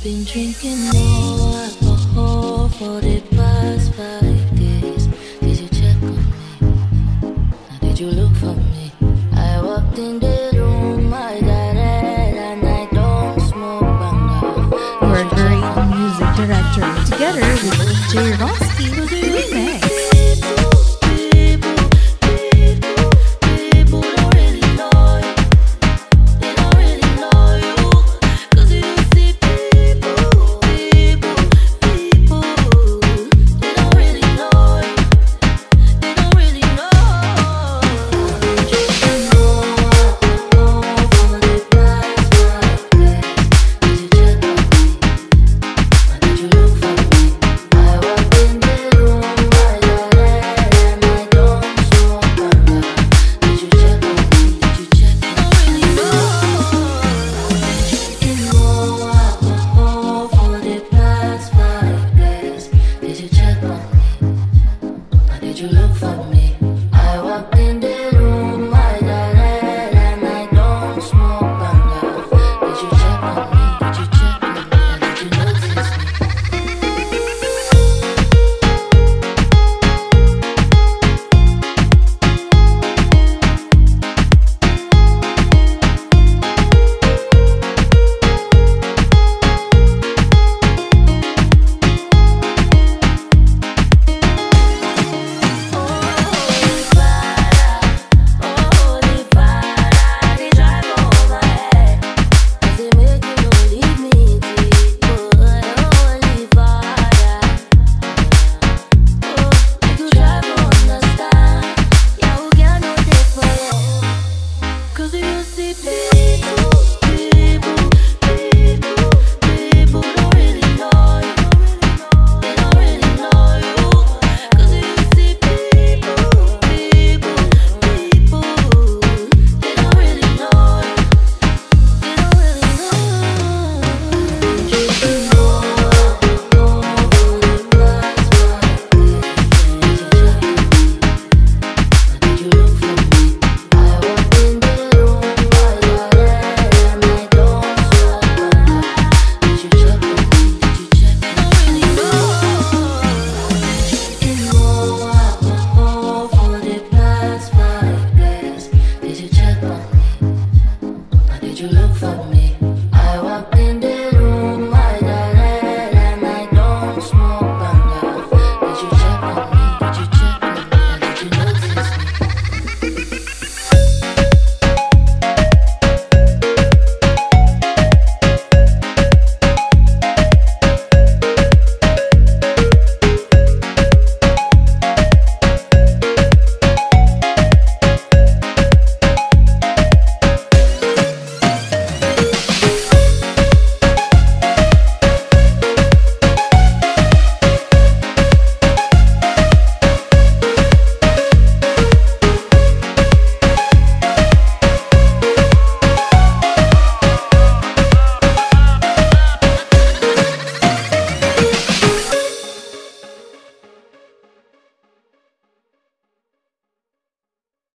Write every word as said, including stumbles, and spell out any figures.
Been drinking more alcohol for the past five days. Did you check on me? Now did you look for me? I walked in the room, I got red and I don't smoke banga. Our great music director, together with D J Ronzkie, remix